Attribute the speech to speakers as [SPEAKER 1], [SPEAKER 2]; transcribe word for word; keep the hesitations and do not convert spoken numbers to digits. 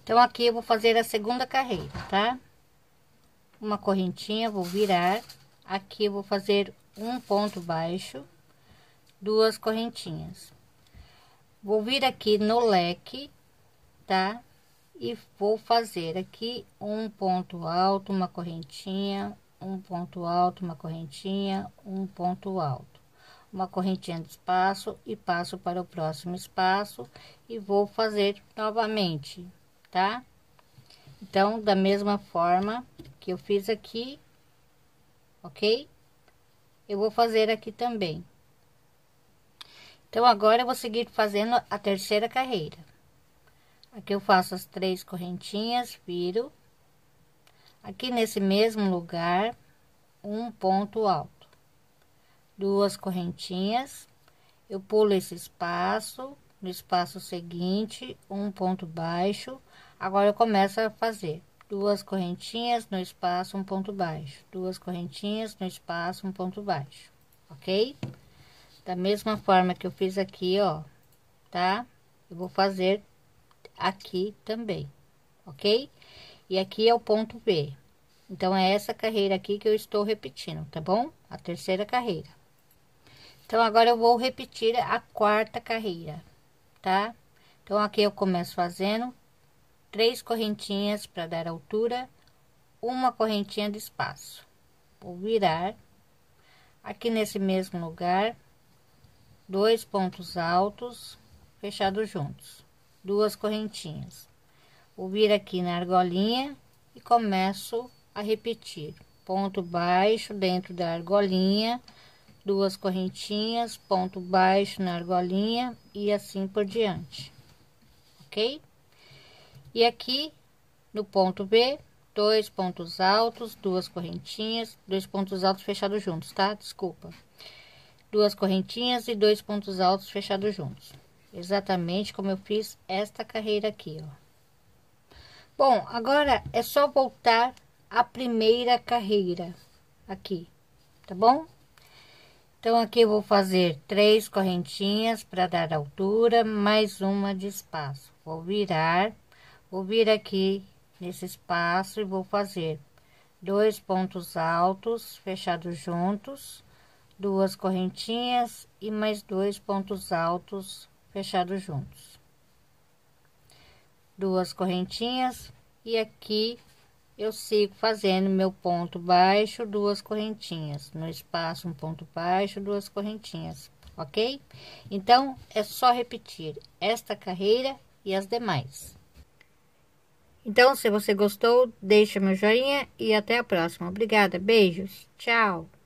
[SPEAKER 1] Então, aqui eu vou fazer a segunda carreira, tá? Uma correntinha, vou virar. Aqui eu vou fazer um ponto baixo, duas correntinhas. Vou vir aqui no leque, tá? E vou fazer aqui um ponto alto, uma correntinha, um ponto alto, uma correntinha, um ponto alto, uma correntinha de espaço e passo para o próximo espaço e vou fazer novamente, tá? Então, da mesma forma que eu fiz aqui, ok? Eu vou fazer aqui também. Então, agora eu vou seguir fazendo a terceira carreira. Aqui eu faço as três correntinhas, viro. Aqui nesse mesmo lugar, um ponto alto. Duas correntinhas. Eu pulo esse espaço, no espaço seguinte, um ponto baixo. Agora eu começo a fazer duas correntinhas no espaço, um ponto baixo. Duas correntinhas no espaço, um ponto baixo, ok? Da mesma forma que eu fiz aqui, ó, tá? Eu vou fazer aqui também, ok? E aqui é o ponto B. Então, é essa carreira aqui que eu estou repetindo, tá bom? A terceira carreira. Então, agora eu vou repetir a quarta carreira, tá? Então, aqui eu começo fazendo três correntinhas para dar altura, uma correntinha de espaço. Vou virar aqui nesse mesmo lugar, dois pontos altos fechados juntos, duas correntinhas. Vou vir aqui na argolinha e começo a repetir ponto baixo dentro da argolinha, duas correntinhas, ponto baixo na argolinha e assim por diante, ok? E aqui no ponto B, dois pontos altos, duas correntinhas, dois pontos altos fechados juntos, tá? Desculpa. Duas correntinhas e dois pontos altos fechados juntos. Exatamente como eu fiz esta carreira aqui, ó. Bom, agora é só voltar à primeira carreira aqui, tá bom? Então, aqui eu vou fazer três correntinhas para dar altura, mais uma de espaço. Vou virar. Vou vir aqui nesse espaço e vou fazer dois pontos altos fechados juntos, duas correntinhas e mais dois pontos altos fechados juntos, duas correntinhas, e aqui eu sigo fazendo meu ponto baixo, duas correntinhas no espaço, um ponto baixo, duas correntinhas, ok? Então, é só repetir esta carreira e as demais. Então, se você gostou, deixa meu joinha e até a próxima. Obrigada, beijos, tchau!